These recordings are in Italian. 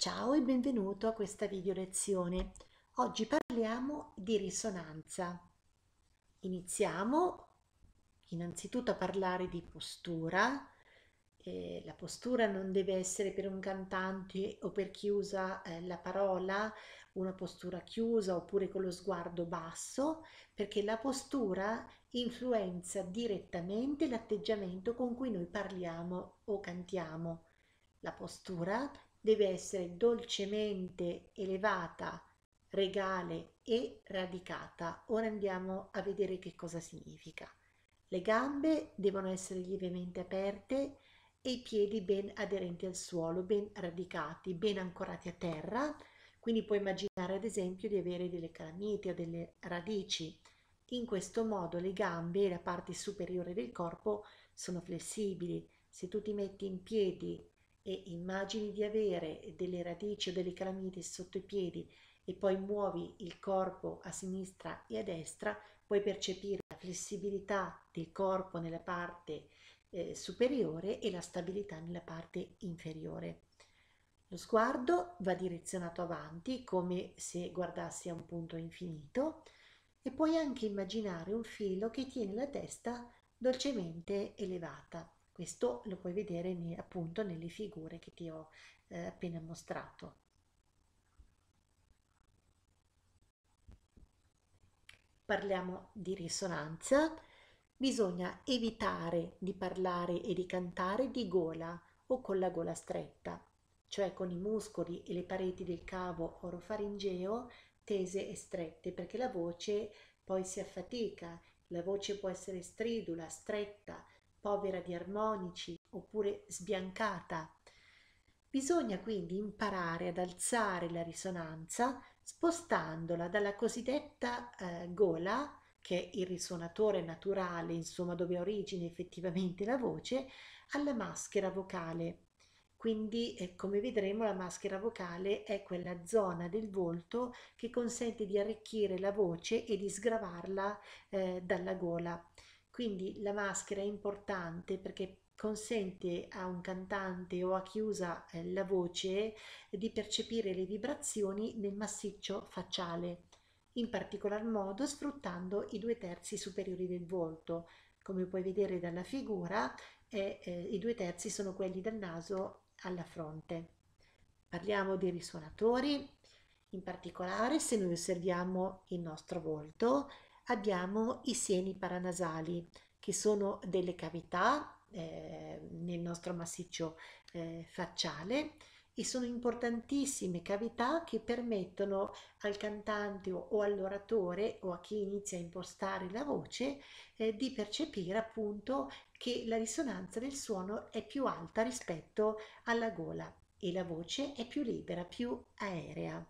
Ciao e benvenuto a questa video lezione. Oggi parliamo di risonanza. Iniziamo innanzitutto a parlare di postura. La postura non deve essere per un cantante o per chi usa la parola una postura chiusa oppure con lo sguardo basso, perché la postura influenza direttamente l'atteggiamento con cui noi parliamo o cantiamo. La postura deve essere dolcemente elevata, regale e radicata. Ora andiamo a vedere che cosa significa. Le gambe devono essere lievemente aperte e i piedi ben aderenti al suolo, ben radicati, ben ancorati a terra. Quindi puoi immaginare ad esempio di avere delle calamite o delle radici. In questo modo le gambe e la parte superiore del corpo sono flessibili. Se tu ti metti in piedi e immagini di avere delle radici o delle calamite sotto i piedi e poi muovi il corpo a sinistra e a destra, puoi percepire la flessibilità del corpo nella parte superiore e la stabilità nella parte inferiore. Lo sguardo va direzionato avanti come se guardassi a un punto infinito e puoi anche immaginare un filo che tiene la testa dolcemente elevata. Questo lo puoi vedere appunto nelle figure che ti ho appena mostrato. Parliamo di risonanza. Bisogna evitare di parlare e di cantare di gola o con la gola stretta, cioè con i muscoli e le pareti del cavo orofaringeo tese e strette, perché la voce poi si affatica. La voce può essere stridula, stretta, povera di armonici oppure sbiancata. Bisogna quindi imparare ad alzare la risonanza spostandola dalla cosiddetta gola, che è il risuonatore naturale, insomma dove ha origine effettivamente la voce, alla maschera vocale. Quindi, come vedremo, la maschera vocale è quella zona del volto che consente di arricchire la voce e di sgravarla dalla gola. Quindi la maschera è importante perché consente a un cantante o a chi usa la voce di percepire le vibrazioni nel massiccio facciale, in particolar modo sfruttando i 2/3 superiori del volto. Come puoi vedere dalla figura, i 2/3 sono quelli dal naso alla fronte. Parliamo di risuonatori. In particolare, se noi osserviamo il nostro volto, abbiamo i seni paranasali, che sono delle cavità nel nostro massiccio facciale e sono importantissime cavità che permettono al cantante o all'oratore o a chi inizia a impostare la voce di percepire appunto che la risonanza del suono è più alta rispetto alla gola e la voce è più libera, più aerea.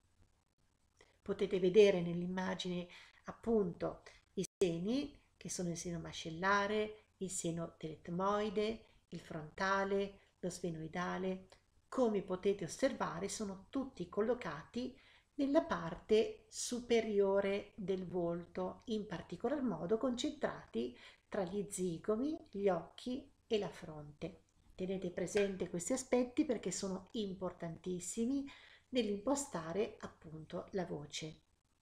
Potete vedere nell'immagine appunto i seni, che sono il seno mascellare, il seno dell'etmoide, il frontale, lo sfenoidale. Come potete osservare, sono tutti collocati nella parte superiore del volto, in particolar modo concentrati tra gli zigomi, gli occhi e la fronte. Tenete presente questi aspetti perché sono importantissimi nell'impostare appunto la voce.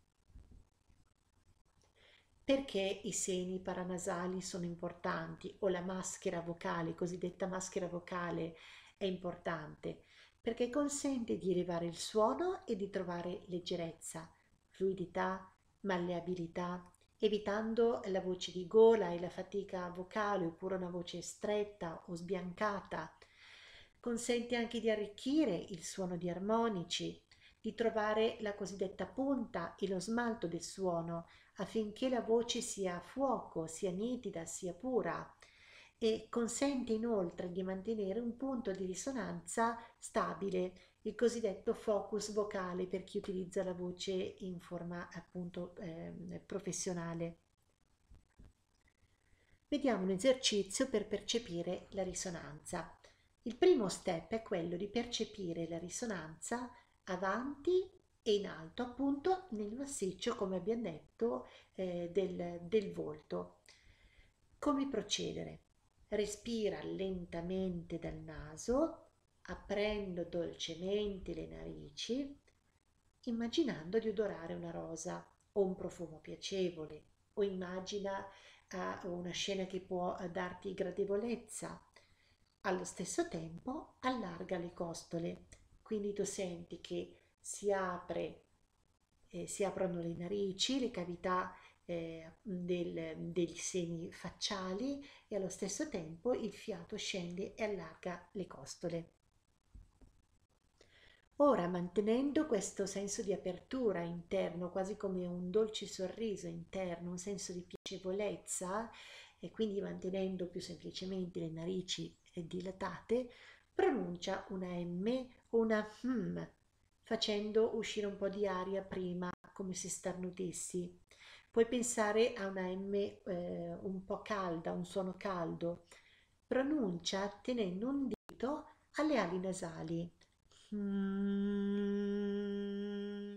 Perché i seni paranasali sono importanti o la maschera vocale, cosiddetta maschera vocale, è importante? Perché consente di elevare il suono e di trovare leggerezza, fluidità, malleabilità, evitando la voce di gola e la fatica vocale oppure una voce stretta o sbiancata. Consente anche di arricchire il suono di armonici, di trovare la cosiddetta punta e lo smalto del suono affinché la voce sia a fuoco, sia nitida, sia pura e consente inoltre di mantenere un punto di risonanza stabile, il cosiddetto focus vocale per chi utilizza la voce in forma appunto professionale. Vediamo un esercizio per percepire la risonanza. Il primo step è quello di percepire la risonanza avanti e in alto, appunto nel massiccio, come abbiamo detto, del volto. Come procedere? Respira lentamente dal naso aprendo dolcemente le narici, immaginando di odorare una rosa o un profumo piacevole, o immagina una scena che può darti gradevolezza. Allo stesso tempo allarga le costole, quindi tu senti che si aprono le narici, le cavità dei seni facciali e allo stesso tempo il fiato scende e allarga le costole. Ora, mantenendo questo senso di apertura interno, quasi come un dolce sorriso interno, un senso di piacevolezza, e quindi mantenendo più semplicemente le narici dilatate, pronuncia una M o una facendo uscire un po' di aria prima, come se starnutessi. Puoi pensare a una M un po' calda, un suono caldo. Pronuncia tenendo un dito alle ali nasali. Mm,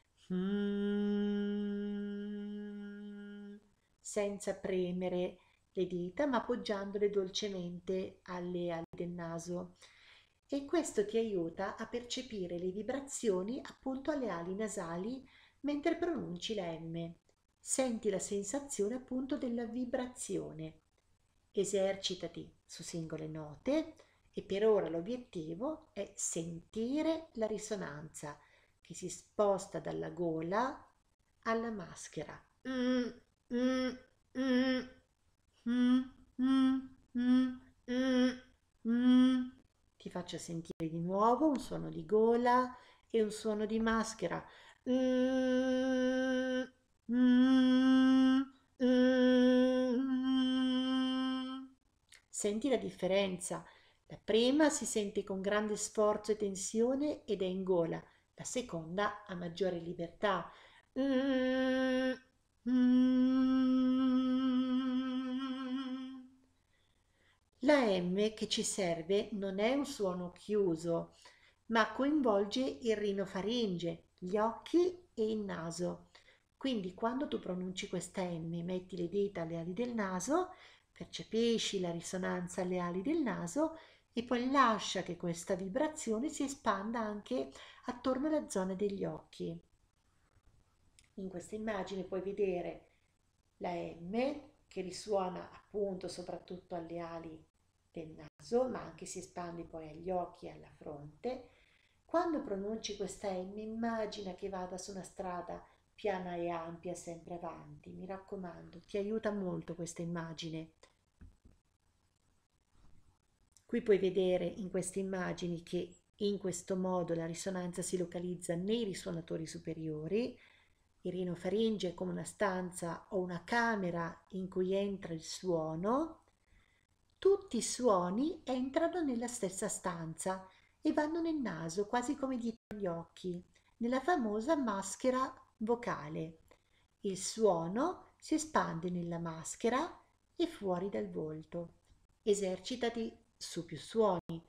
senza premere le dita, ma appoggiandole dolcemente alle ali del naso. E questo ti aiuta a percepire le vibrazioni appunto alle ali nasali mentre pronunci la M. Senti la sensazione appunto della vibrazione. Esercitati su singole note e per ora l'obiettivo è sentire la risonanza che si sposta dalla gola alla maschera. Mm, mm, mm, mm, mm, mm, mm, mm. Ti faccio sentire di nuovo un suono di gola e un suono di maschera. Mm, mm, mm. Senti la differenza. La prima si sente con grande sforzo e tensione ed è in gola, la seconda ha maggiore libertà. Mm, mm. La M che ci serve non è un suono chiuso, ma coinvolge il rinofaringe, gli occhi e il naso. Quindi quando tu pronunci questa M, metti le dita alle ali del naso, percepisci la risonanza alle ali del naso e poi lascia che questa vibrazione si espanda anche attorno alla zona degli occhi. In questa immagine puoi vedere la M che risuona appunto soprattutto alle ali del naso, ma anche si espande poi agli occhi e alla fronte. Quando pronunci questa M, immagina che vada su una strada piana e ampia sempre avanti. Mi raccomando, ti aiuta molto questa immagine. Qui puoi vedere in queste immagini che in questo modo la risonanza si localizza nei risuonatori superiori. Il rinofaringe è come una stanza o una camera in cui entra il suono. Tutti i suoni entrano nella stessa stanza e vanno nel naso, quasi come dietro gli occhi, nella famosa maschera vocale. Il suono si espande nella maschera e fuori dal volto. Esercitati su più suoni.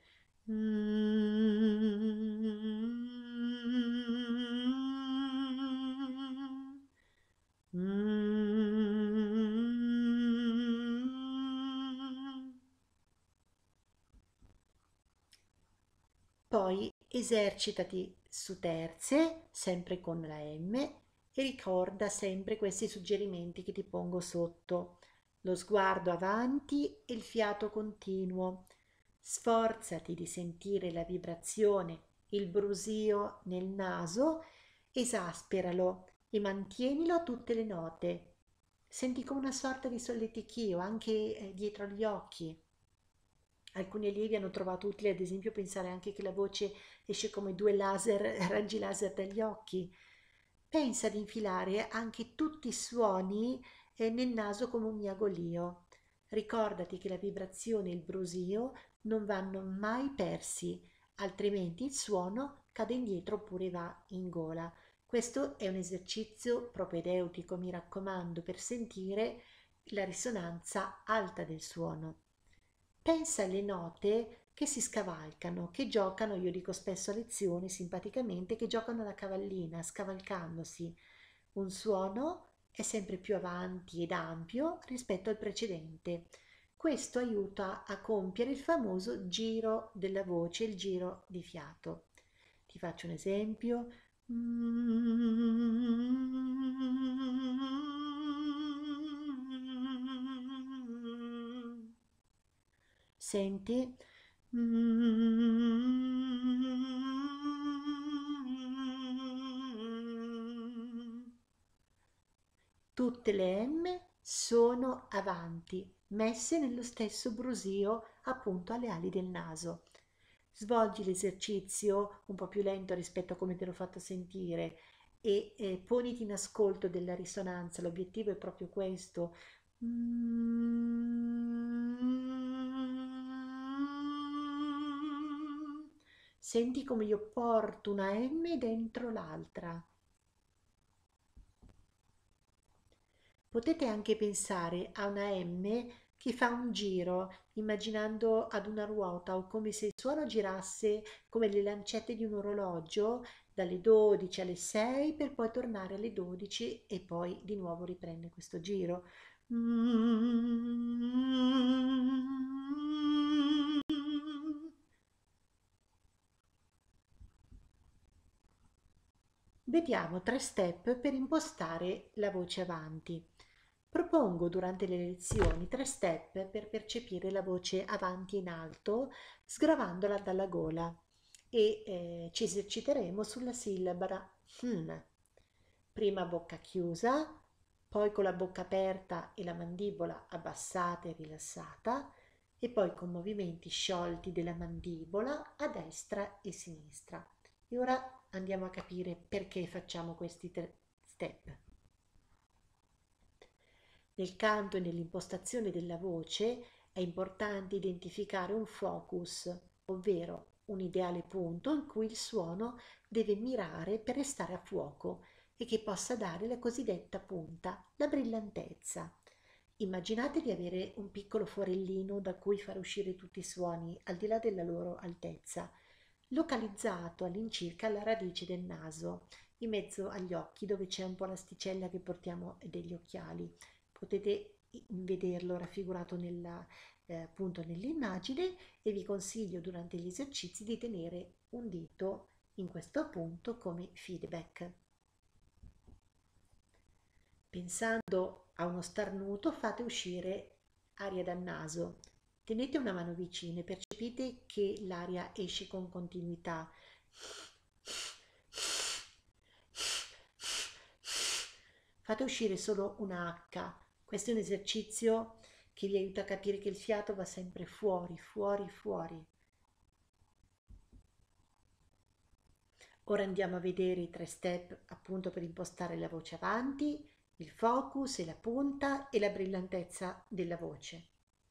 Poi esercitati su terze, sempre con la M, e ricorda sempre questi suggerimenti che ti pongo sotto. Lo sguardo avanti e il fiato continuo. Sforzati di sentire la vibrazione, il brusio nel naso, esasperalo e mantienilo a tutte le note. Senti come una sorta di solletichio anche dietro gli occhi. Alcuni allievi hanno trovato utile, ad esempio, pensare anche che la voce esce come due laser, raggi laser dagli occhi. Pensa di infilare anche tutti i suoni nel naso come un miagolio. Ricordati che la vibrazione e il brusio non vanno mai persi, altrimenti il suono cade indietro oppure va in gola. Questo è un esercizio propedeutico, mi raccomando, per sentire la risonanza alta del suono. Pensa alle note che si scavalcano, che giocano, io dico spesso a lezione simpaticamente, che giocano alla cavallina, scavalcandosi. Un suono è sempre più avanti ed ampio rispetto al precedente. Questo aiuta a compiere il famoso giro della voce, il giro di fiato. Ti faccio un esempio. Senti? Tutte le M sono avanti, messe nello stesso brusio appunto alle ali del naso. Svolgi l'esercizio un po' più lento rispetto a come te l'ho fatto sentire e poniti in ascolto della risonanza. L'obiettivo è proprio questo. Senti come io porto una M dentro l'altra. Potete anche pensare a una M che fa un giro, immaginando ad una ruota o come se il suono girasse come le lancette di un orologio dalle 12 alle 6 per poi tornare alle 12 e poi di nuovo riprende questo giro. Vediamo 3 step per impostare la voce avanti. Propongo durante le lezioni 3 step per percepire la voce avanti in alto, sgravandola dalla gola e ci eserciteremo sulla sillaba hmm. Prima a bocca chiusa, poi con la bocca aperta e la mandibola abbassata e rilassata, e poi con movimenti sciolti della mandibola a destra e sinistra. E ora andiamo a capire perché facciamo questi 3 step. Nel canto e nell'impostazione della voce è importante identificare un focus, ovvero un ideale punto in cui il suono deve mirare per restare a fuoco e che possa dare la cosiddetta punta, la brillantezza. Immaginate di avere un piccolo forellino da cui far uscire tutti i suoni al di là della loro altezza, localizzato all'incirca alla radice del naso, in mezzo agli occhi dove c'è un po' l'asticella che portiamo degli occhiali. Potete vederlo raffigurato appunto nell'immagine e vi consiglio durante gli esercizi di tenere un dito in questo punto come feedback. Pensando a uno starnuto fate uscire aria dal naso. Tenete una mano vicina e percepite che l'aria esce con continuità. Fate uscire solo una H. Questo è un esercizio che vi aiuta a capire che il fiato va sempre fuori, fuori, fuori. Ora andiamo a vedere i 3 step appunto per impostare la voce avanti, il focus e la punta e la brillantezza della voce.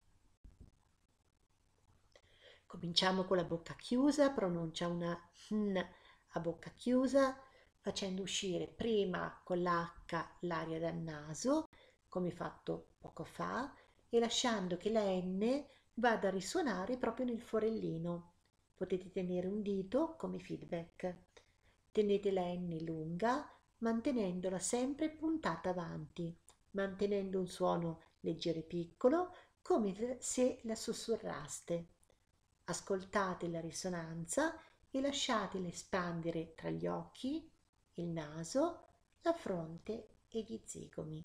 Cominciamo con la bocca chiusa, pronuncia una N a bocca chiusa, facendo uscire prima con l'H l'aria dal naso, come fatto poco fa, e lasciando che la N vada a risuonare proprio nel forellino. Potete tenere un dito come feedback. Tenete la N lunga, mantenendola sempre puntata avanti, mantenendo un suono leggero e piccolo, come se la sussurraste. Ascoltate la risonanza e lasciatela espandere tra gli occhi, il naso, la fronte e gli zigomi.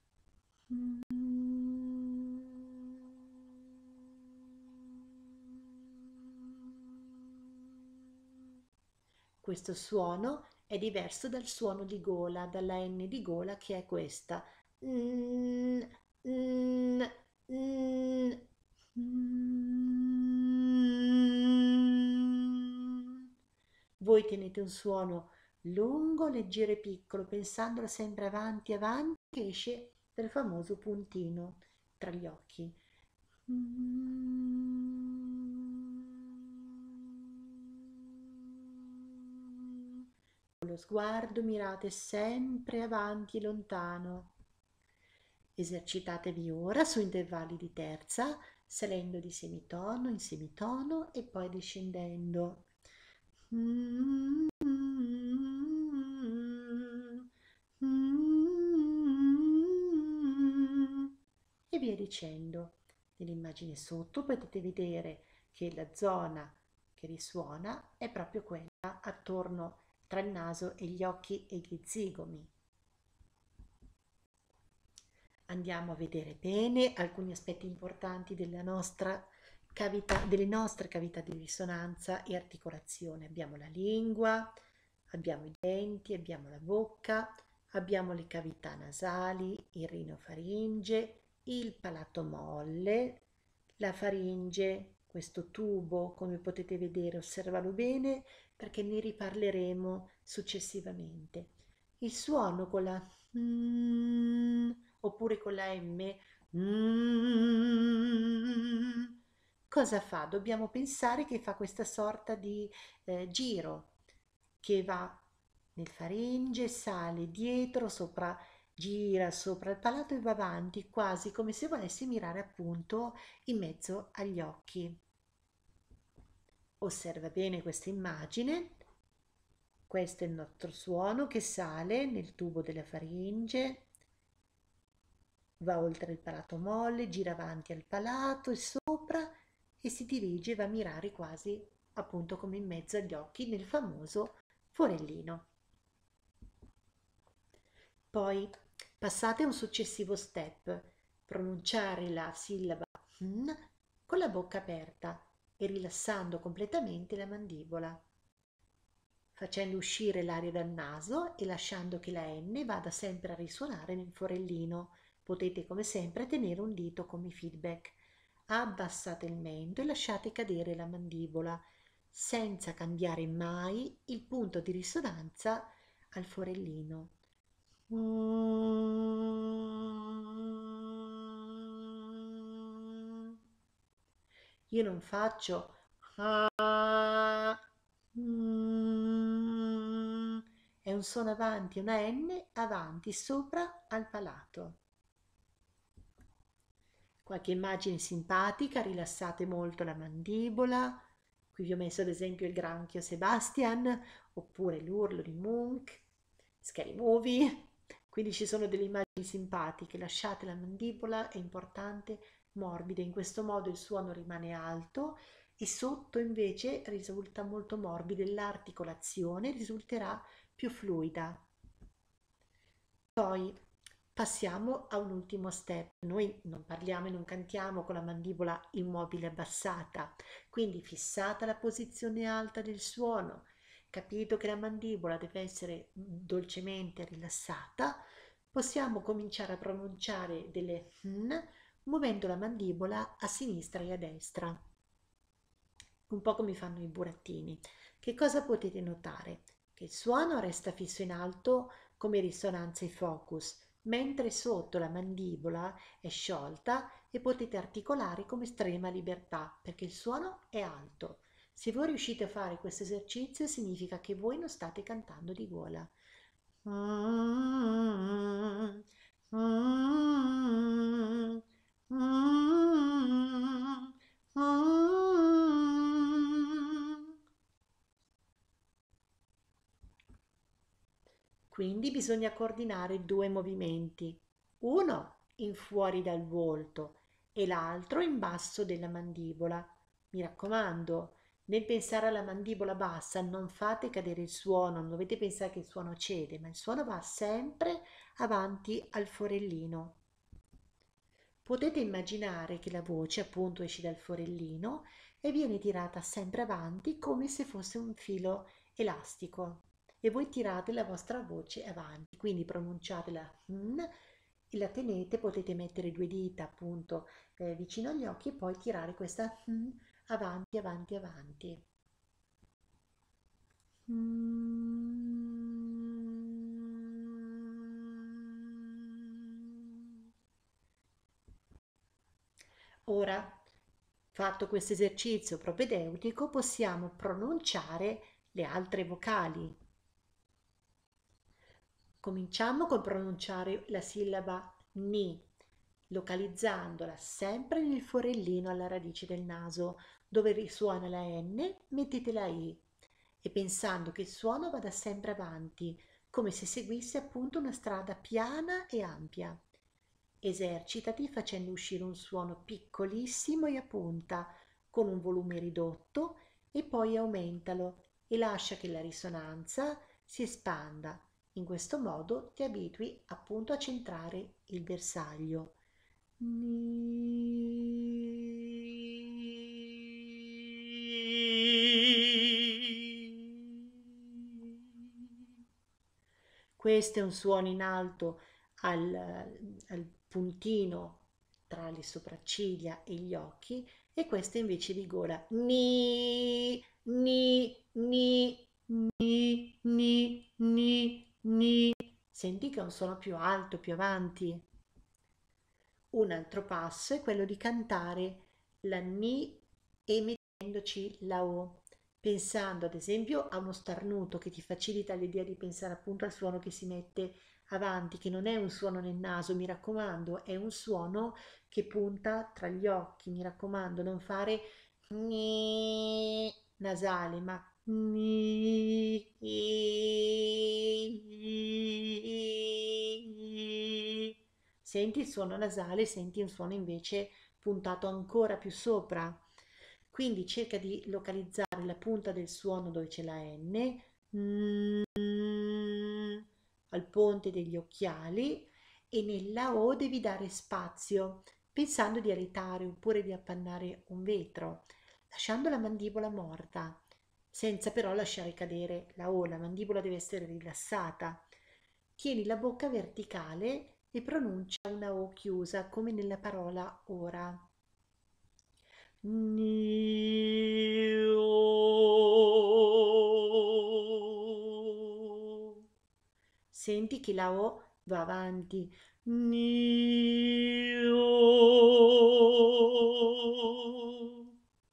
Questo suono è diverso dal suono di gola, dalla N di gola che è questa. Voi tenete un suono lungo, leggero e piccolo, pensandolo sempre avanti, avanti, che esce dal famoso puntino tra gli occhi. Con lo sguardo mirate sempre avanti e lontano. Esercitatevi ora su intervalli di terza, salendo di semitono in semitono e poi discendendo. E via dicendo. Nell'immagine sotto potete vedere che la zona che risuona è proprio quella attorno tra il naso e gli occhi e gli zigomi. Andiamo a vedere bene alcuni aspetti importanti delle nostre cavità di risonanza e articolazione. Abbiamo la lingua, abbiamo i denti, abbiamo la bocca, abbiamo le cavità nasali, il rinofaringe, il palato molle, la faringe, questo tubo, come potete vedere, osservalo bene perché ne riparleremo successivamente. Il suono con la oppure con la M, cosa fa? Dobbiamo pensare che fa questa sorta di giro che va nel faringe, sale dietro, sopra, gira sopra il palato e va avanti, quasi come se volesse mirare appunto in mezzo agli occhi. Osserva bene questa immagine. Questo è il nostro suono che sale nel tubo della faringe, va oltre il palato molle, gira avanti al palato e sopra e si dirige, va a mirare quasi appunto come in mezzo agli occhi nel famoso forellino. Poi passate a un successivo step, pronunciare la sillaba con la bocca aperta e rilassando completamente la mandibola, facendo uscire l'aria dal naso e lasciando che la N vada sempre a risuonare nel forellino. Potete come sempre tenere un dito come feedback. Abbassate il mento e lasciate cadere la mandibola, senza cambiare mai il punto di risonanza al forellino. Io non faccio è un suono avanti, una N avanti, sopra al palato. Qualche immagine simpatica, rilassate molto la mandibola. Qui vi ho messo ad esempio il granchio Sebastian, oppure l'urlo di Munch, Scary Movie. Quindi ci sono delle immagini simpatiche, lasciate la mandibola, è importante, morbida, in questo modo il suono rimane alto e sotto invece risulta molto morbido e l'articolazione risulterà più fluida. Poi passiamo a un ultimo step. Noi non parliamo e non cantiamo con la mandibola immobile abbassata, quindi fissata la posizione alta del suono, capito che la mandibola deve essere dolcemente rilassata, possiamo cominciare a pronunciare delle muovendo la mandibola a sinistra e a destra, un po' come fanno i burattini. Che cosa potete notare? Che il suono resta fisso in alto come risonanza e focus, mentre sotto la mandibola è sciolta e potete articolare con estrema libertà perché il suono è alto. Se voi riuscite a fare questo esercizio significa che voi non state cantando di gola. Quindi bisogna coordinare due movimenti, uno in fuori dal volto e l'altro in basso della mandibola. Mi raccomando, nel pensare alla mandibola bassa non fate cadere il suono, non dovete pensare che il suono cede, ma il suono va sempre avanti al forellino. Potete immaginare che la voce appunto esce dal forellino e viene tirata sempre avanti come se fosse un filo elastico e voi tirate la vostra voce avanti, quindi pronunciate la e la tenete, potete mettere due dita appunto vicino agli occhi e poi tirare questa avanti, avanti, avanti. Ora, fatto questo esercizio propedeutico, possiamo pronunciare le altre vocali. Cominciamo col pronunciare la sillaba ni, localizzandola sempre nel forellino alla radice del naso. Dove risuona la N, mettete la I e pensando che il suono vada sempre avanti, come se seguisse appunto una strada piana e ampia. esercitati facendo uscire un suono piccolissimo e a punta con un volume ridotto e poi aumentalo e lascia che la risonanza si espanda. In questo modo ti abitui appunto a centrare il bersaglio. Questo è un suono in alto al, al puntino tra le sopracciglia e gli occhi e questo invece di gola. Ni, ni, ni, ni, ni, ni, ni. Senti che è un suono più alto, più avanti. Un altro passo è quello di cantare la Ni emettendoci la O, pensando ad esempio a uno starnuto che ti facilita l'idea di pensare appunto al suono che si mette avanti, che non è un suono nel naso, mi raccomando, è un suono che punta tra gli occhi, mi raccomando, non fare Ni nasale, ma Ni. Senti il suono nasale, senti un suono invece puntato ancora più sopra. Quindi cerca di localizzare la punta del suono dove c'è la N, al ponte degli occhiali e nella O devi dare spazio, pensando di aritare oppure di appannare un vetro, lasciando la mandibola morta, senza però lasciare cadere la O, la mandibola deve essere rilassata. Tieni la bocca verticale e pronuncia una O chiusa come nella parola ora. Nio. Senti che la O va avanti. Nio.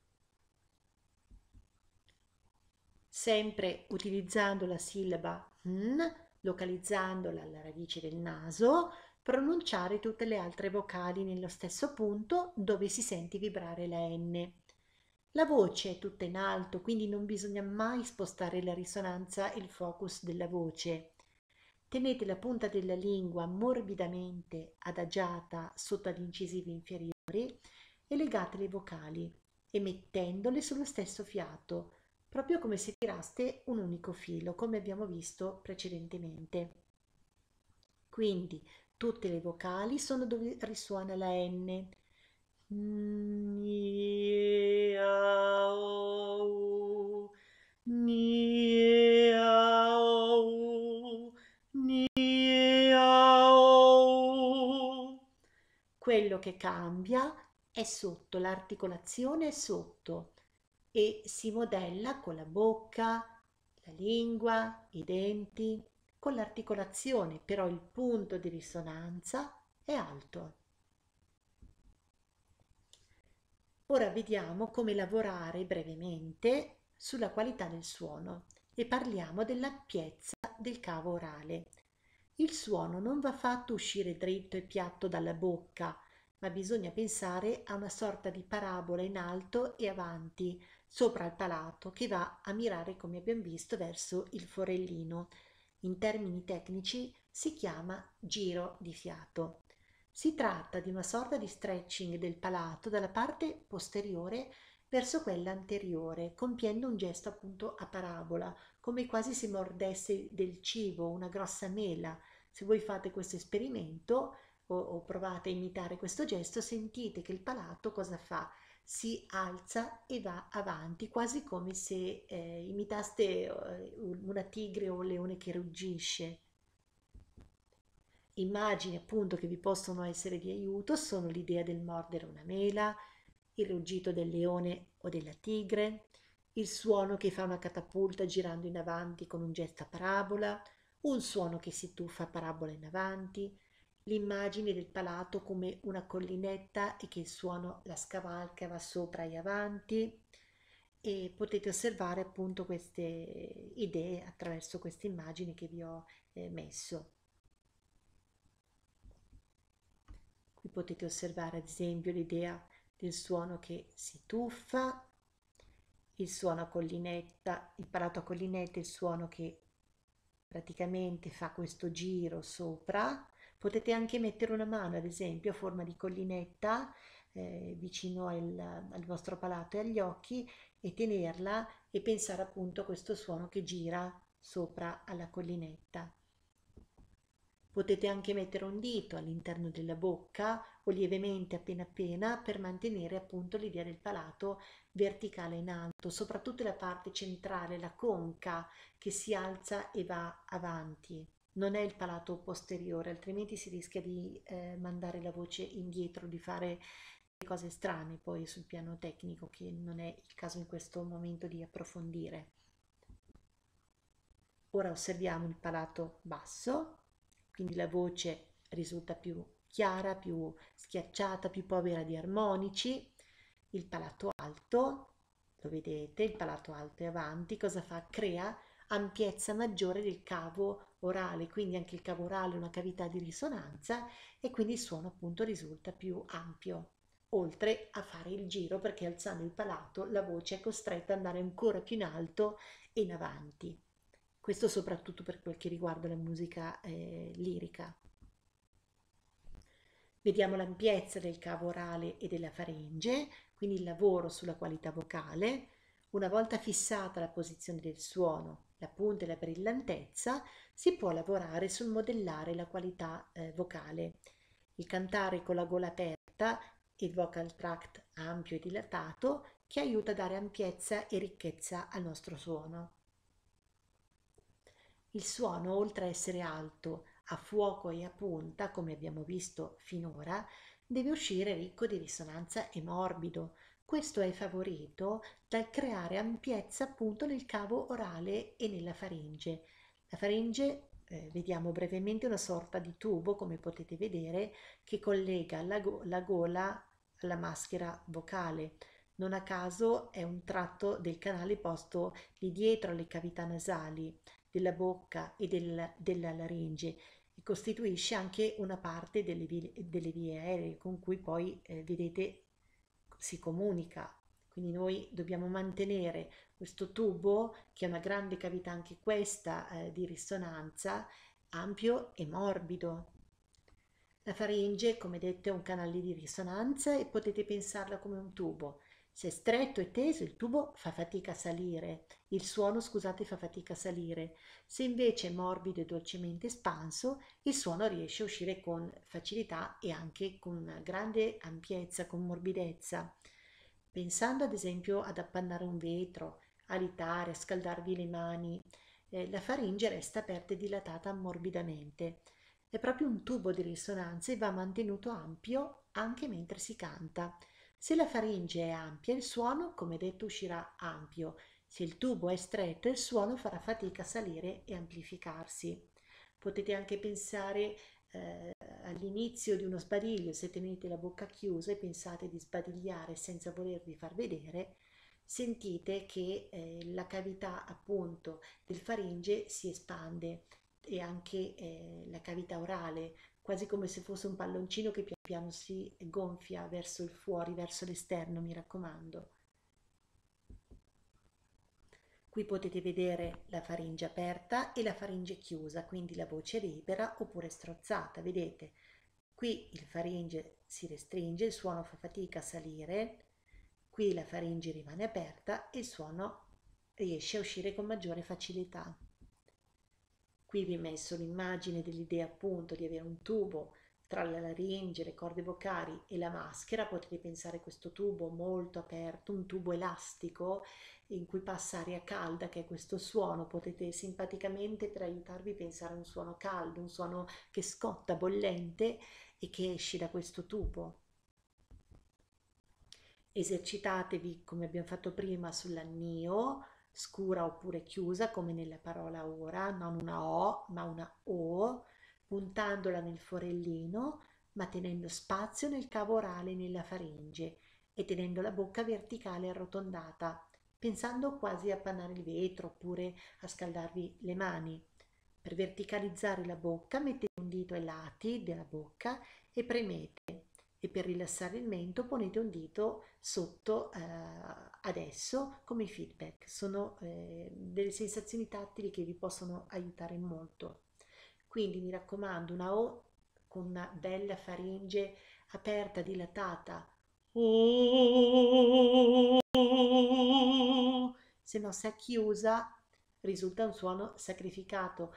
Sempre utilizzando la sillaba n, localizzandola alla radice del naso, pronunciare tutte le altre vocali nello stesso punto dove si sente vibrare la N. La voce è tutta in alto, quindi non bisogna mai spostare la risonanza e il focus della voce. Tenete la punta della lingua morbidamente adagiata sotto agli incisivi inferiori e legate le vocali, emettendole sullo stesso fiato, proprio come se tiraste un unico filo, come abbiamo visto precedentemente. Quindi tutte le vocali sono dove risuona la N. Niao, niao, niao. Quello che cambia è sotto, l'articolazione è sotto e si modella con la bocca, la lingua, i denti, con l'articolazione, però il punto di risonanza è alto. Ora vediamo come lavorare brevemente sulla qualità del suono e parliamo dell'ampiezza del cavo orale. Il suono non va fatto uscire dritto e piatto dalla bocca, ma bisogna pensare a una sorta di parabola in alto e avanti, sopra il palato, che va a mirare, come abbiamo visto, verso il forellino. In termini tecnici si chiama giro di fiato. Si tratta di una sorta di stretching del palato dalla parte posteriore verso quella anteriore, compiendo un gesto appunto a parabola, come quasi si mordesse del cibo, una grossa mela. Se voi fate questo esperimento o provate a imitare questo gesto, sentite che il palato cosa fa? Si alza e va avanti, quasi come se imitaste una tigre o un leone che ruggisce. Immagini appunto che vi possono essere di aiuto sono l'idea del mordere una mela, il ruggito del leone o della tigre, il suono che fa una catapulta girando in avanti con un gesto a parabola, un suono che si tuffa a parabola in avanti, l'immagine del palato come una collinetta e che il suono la scavalca, va sopra e avanti e potete osservare appunto queste idee attraverso queste immagini che vi ho messo. Qui potete osservare ad esempio l'idea del suono che si tuffa, il suono a collinetta, il palato a collinetta, il suono che praticamente fa questo giro sopra, Potete anche mettere una mano, ad esempio, a forma di collinetta vicino al vostro palato e agli occhi e tenerla e pensare appunto a questo suono che gira sopra alla collinetta. Potete anche mettere un dito all'interno della bocca o lievemente appena appena per mantenere appunto l'idea del palato verticale in alto, soprattutto la parte centrale, la conca che si alza e va avanti. Non è il palato posteriore, altrimenti si rischia di mandare la voce indietro, di fare cose strane poi sul piano tecnico che non è il caso in questo momento di approfondire. Ora osserviamo il palato basso, quindi la voce risulta più chiara, più schiacciata, più povera di armonici. Il palato alto, lo vedete, il palato alto è avanti, cosa fa? Crea ampiezza maggiore del cavo orale, quindi anche il cavo orale è una cavità di risonanza e quindi il suono appunto risulta più ampio, oltre a fare il giro perché alzando il palato la voce è costretta ad andare ancora più in alto e in avanti. Questo soprattutto per quel che riguarda la musica lirica. Vediamo l'ampiezza del cavo orale e della faringe, quindi il lavoro sulla qualità vocale. Una volta fissata la posizione del suono, la punta e la brillantezza, si può lavorare sul modellare la qualità vocale. Il cantare con la gola aperta, il vocal tract ampio e dilatato, che aiuta a dare ampiezza e ricchezza al nostro suono. Il suono, oltre a essere alto, a fuoco e a punta, come abbiamo visto finora, deve uscire ricco di risonanza e morbido. Questo è favorito dal creare ampiezza appunto nel cavo orale e nella faringe. La faringe, vediamo brevemente, una sorta di tubo, come potete vedere, che collega la gola alla maschera vocale. Non a caso è un tratto del canale posto lì dietro alle cavità nasali della bocca e della laringe e costituisce anche una parte delle vie aeree con cui poi, vedete, si comunica. Quindi noi dobbiamo mantenere questo tubo, che è una grande cavità anche questa, di risonanza, ampio e morbido. La faringe, come detto, è un canale di risonanza e potete pensarla come un tubo. Se è stretto e teso, il tubo fa fatica a salire, il suono, scusate, fa fatica a salire. Se invece è morbido e dolcemente espanso, il suono riesce a uscire con facilità e anche con grande ampiezza, con morbidezza. Pensando ad esempio ad appannare un vetro, a litare, a scaldarvi le mani, la faringe resta aperta e dilatata morbidamente. È proprio un tubo di risonanza e va mantenuto ampio anche mentre si canta. Se la faringe è ampia, il suono, come detto, uscirà ampio. Se il tubo è stretto, il suono farà fatica a salire e amplificarsi. Potete anche pensare all'inizio di uno sbadiglio, se tenete la bocca chiusa e pensate di sbadigliare senza volervi far vedere, sentite che la cavità appunto del faringe si espande e anche la cavità orale, quasi come se fosse un palloncino che pian piano si gonfia verso il fuori, verso l'esterno, mi raccomando. Qui potete vedere la faringe aperta e la faringe chiusa, quindi la voce libera oppure strozzata, vedete? Qui il faringe si restringe, il suono fa fatica a salire, qui la faringe rimane aperta e il suono riesce a uscire con maggiore facilità. Qui vi ho messo l'immagine dell'idea appunto di avere un tubo tra la laringe, le corde vocali e la maschera. Potete pensare a questo tubo molto aperto, un tubo elastico in cui passa aria calda, che è questo suono. Potete simpaticamente, per aiutarvi, pensare a un suono caldo, un suono che scotta, bollente e che esce da questo tubo. Esercitatevi come abbiamo fatto prima sull'annio, scura oppure chiusa come nella parola ora, non una O ma una O, puntandola nel forellino ma tenendo spazio nel cavo orale e nella faringe e tenendo la bocca verticale arrotondata, pensando quasi a appannare il vetro oppure a scaldarvi le mani. Per verticalizzare la bocca mettete un dito ai lati della bocca e premete e per rilassare il mento ponete un dito sotto adesso come feedback. Sono delle sensazioni tattili che vi possono aiutare molto. Quindi mi raccomando, una O con una bella faringe aperta, dilatata. Se no, se è chiusa, risulta un suono sacrificato.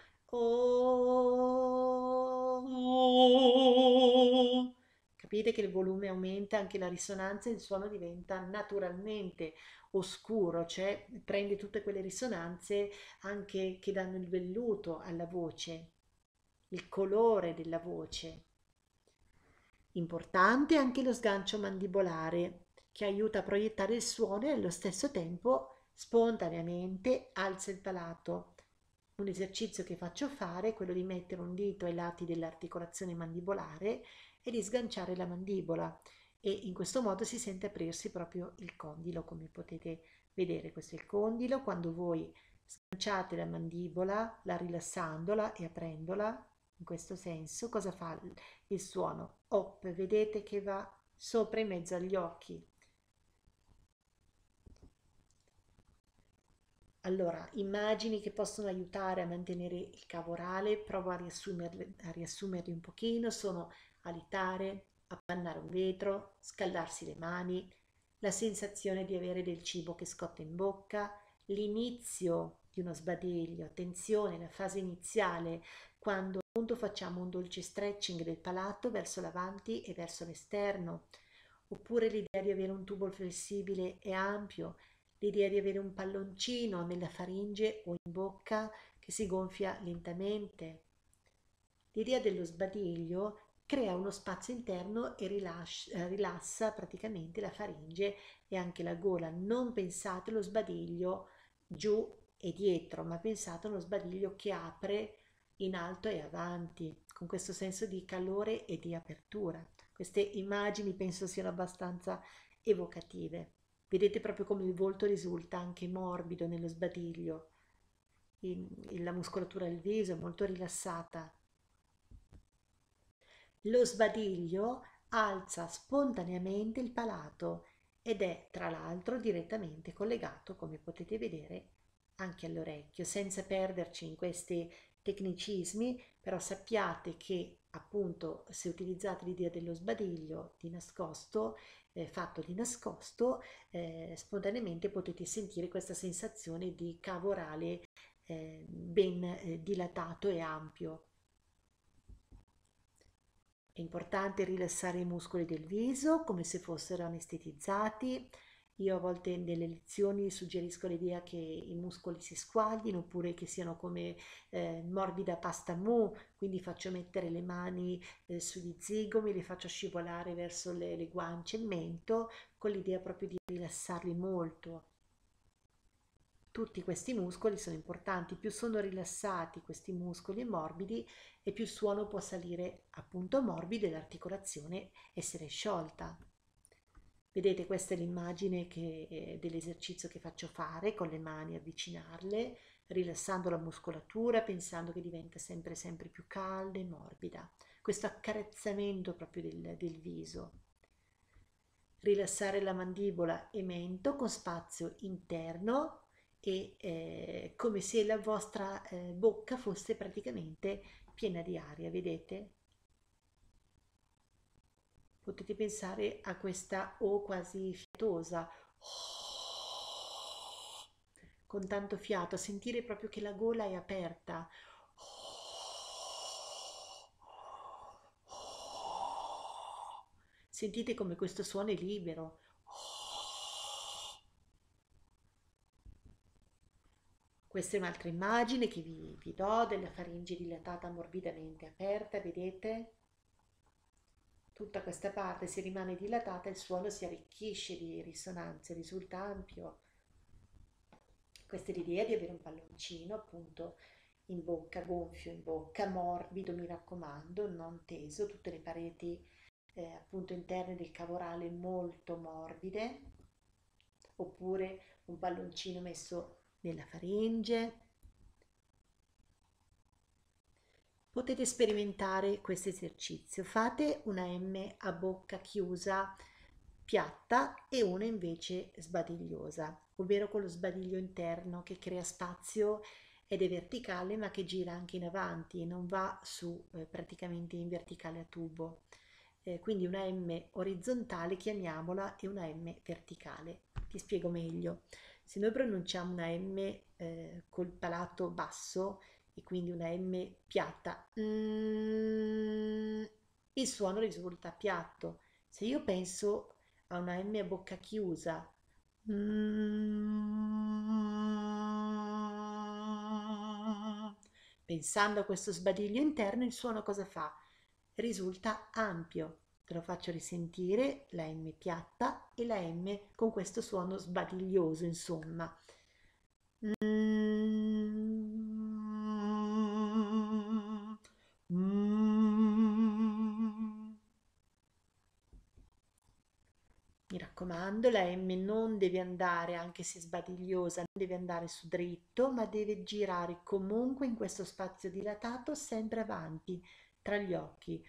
Capite che il volume aumenta, anche la risonanza e il suono diventa naturalmente oscuro, cioè prende tutte quelle risonanze anche che danno il velluto alla voce, il colore della voce. Importante anche lo sgancio mandibolare, che aiuta a proiettare il suono e allo stesso tempo spontaneamente alza il palato. Un esercizio che faccio fare è quello di mettere un dito ai lati dell'articolazione mandibolare e di sganciare la mandibola, e in questo modo si sente aprirsi proprio il condilo, come potete vedere. Questo è il condilo. Quando voi sganciate la mandibola, la rilassandola e aprendola in questo senso, cosa fa il suono? Hop, vedete che va sopra in mezzo agli occhi. Allora, immagini che possono aiutare a mantenere il cavo orale, provo a riassumerli un pochino, sono alitare, appannare un vetro, scaldarsi le mani, la sensazione di avere del cibo che scotta in bocca, l'inizio di uno sbadiglio, attenzione, la fase iniziale, quando appunto facciamo un dolce stretching del palato verso l'avanti e verso l'esterno, oppure l'idea di avere un tubo flessibile e ampio, l'idea di avere un palloncino nella faringe o in bocca che si gonfia lentamente. L'idea dello sbadiglio crea uno spazio interno e rilassa praticamente la faringe e anche la gola. Non pensate allo sbadiglio giù e dietro, ma pensate a uno sbadiglio che apre in alto e avanti, con questo senso di calore e di apertura. Queste immagini penso siano abbastanza evocative. Vedete proprio come il volto risulta anche morbido nello sbadiglio, la muscolatura del viso è molto rilassata. Lo sbadiglio alza spontaneamente il palato ed è tra l'altro direttamente collegato, come potete vedere, anche all'orecchio, senza perderci in questi tecnicismi, però sappiate che appunto se utilizzate l'idea dello sbadiglio di nascosto, fatto di nascosto, spontaneamente potete sentire questa sensazione di cavo orale ben dilatato e ampio. È importante rilassare i muscoli del viso come se fossero anestetizzati. Io a volte nelle lezioni suggerisco l'idea che i muscoli si squaglino oppure che siano come morbida pasta mou, quindi faccio mettere le mani sugli zigomi, le faccio scivolare verso le guance e il mento, con l'idea proprio di rilassarli molto. Tutti questi muscoli sono importanti, più sono rilassati questi muscoli e morbidi e più il suono può salire appunto morbido e l'articolazione essere sciolta. Vedete, questa è l'immagine dell'esercizio che faccio fare con le mani, avvicinarle, rilassando la muscolatura, pensando che diventa sempre più calda e morbida. Questo accarezzamento proprio del viso. Rilassare la mandibola e mento con spazio interno e come se la vostra bocca fosse praticamente piena di aria, vedete? Potete pensare a questa O quasi fiatosa, con tanto fiato, sentire proprio che la gola è aperta. Sentite come questo suono è libero. Questa è un'altra immagine che vi do della faringe dilatata morbidamente aperta, vedete? Tutta questa parte si rimane dilatata, il suono si arricchisce di risonanze, risulta ampio. Questa è l'idea di avere un palloncino appunto in bocca, gonfio in bocca, morbido, mi raccomando, non teso, tutte le pareti appunto interne del cavo orale molto morbide, oppure un palloncino messo nella faringe. Potete sperimentare questo esercizio. Fate una M a bocca chiusa piatta e una invece sbadigliosa, ovvero con lo sbadiglio interno che crea spazio ed è verticale ma che gira anche in avanti e non va su praticamente in verticale a tubo. Quindi una M orizzontale chiamiamola e una M verticale. Ti spiego meglio. Se noi pronunciamo una M col palato basso e quindi una M piatta, il suono risulta piatto. Se io penso a una M a bocca chiusa, pensando a questo sbadiglio interno, il suono cosa fa? Risulta ampio. Te lo faccio risentire, la M piatta e la M con questo suono sbadiglioso, insomma. Mi raccomando, la M non deve andare, anche se sbadigliosa, non deve andare su dritto, ma deve girare comunque in questo spazio dilatato, sempre avanti, tra gli occhi.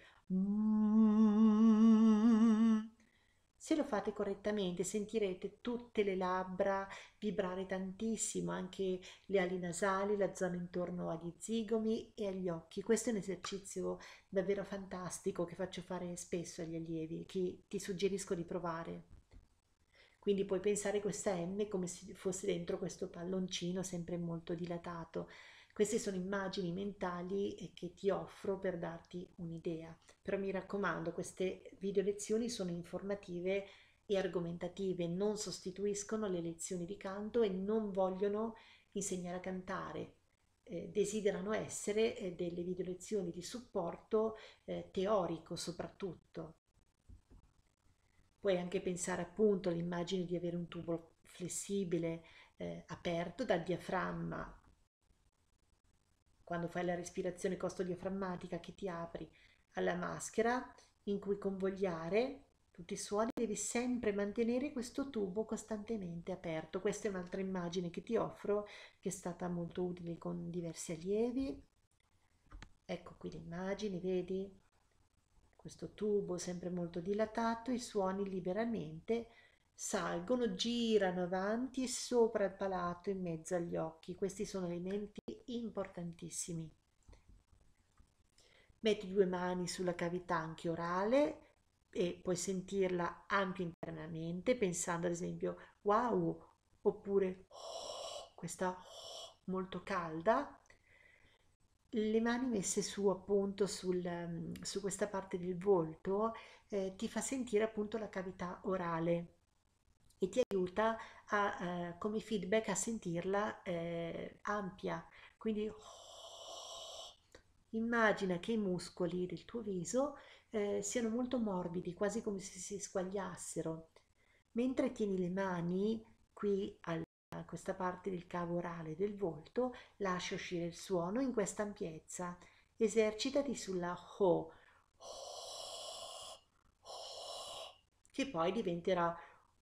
Se lo fate correttamente, sentirete tutte le labbra vibrare tantissimo, anche le ali nasali, la zona intorno agli zigomi e agli occhi. Questo è un esercizio davvero fantastico che faccio fare spesso agli allievi, che ti suggerisco di provare. Quindi puoi pensare questa M come se fosse dentro questo palloncino sempre molto dilatato. Queste sono immagini mentali che ti offro per darti un'idea. Però mi raccomando, queste video lezioni sono informative e argomentative, non sostituiscono le lezioni di canto e non vogliono insegnare a cantare. Desiderano essere delle video lezioni di supporto teorico soprattutto. Puoi anche pensare appunto all'immagine di avere un tubo flessibile aperto dal diaframma. Quando fai la respirazione costodiaframmatica che ti apri alla maschera in cui convogliare tutti i suoni, devi sempre mantenere questo tubo costantemente aperto. Questa è un'altra immagine che ti offro che è stata molto utile con diversi allievi. Ecco qui le immagini, vedi? Questo tubo sempre molto dilatato, i suoni liberamente salgono, girano avanti sopra il palato in mezzo agli occhi. Questi sono elementi importantissimi. Metti due mani sulla cavità anche orale e puoi sentirla ampia internamente, pensando ad esempio wow, oppure questa molto calda. Le mani messe su appunto su questa parte del volto ti fa sentire appunto la cavità orale e ti aiuta come feedback a sentirla ampia. Quindi immagina che i muscoli del tuo viso siano molto morbidi, quasi come se si squagliassero, mentre tieni le mani qui a questa parte del cavo orale del volto, lascia uscire il suono in questa ampiezza. Esercitati sulla ho, che poi diventerà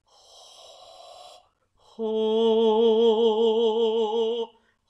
ho,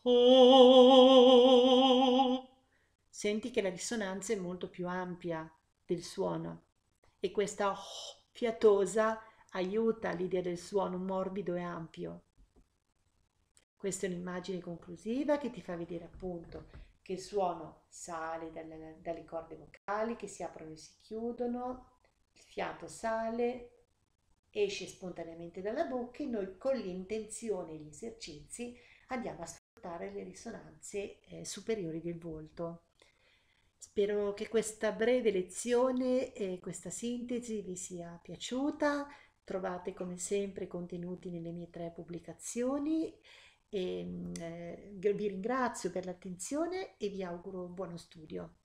ho. Senti che la risonanza è molto più ampia del suono e questa fiatosa aiuta l'idea del suono morbido e ampio. Questa è un'immagine conclusiva che ti fa vedere appunto che il suono sale dalle corde vocali che si aprono e si chiudono, il fiato sale, esce spontaneamente dalla bocca e noi con l'intenzione e gli esercizi andiamo a sfruttare le risonanze superiori del volto. Spero che questa breve lezione e questa sintesi vi sia piaciuta. Trovate come sempre i contenuti nelle mie 3 pubblicazioni e vi ringrazio per l'attenzione e vi auguro buono studio.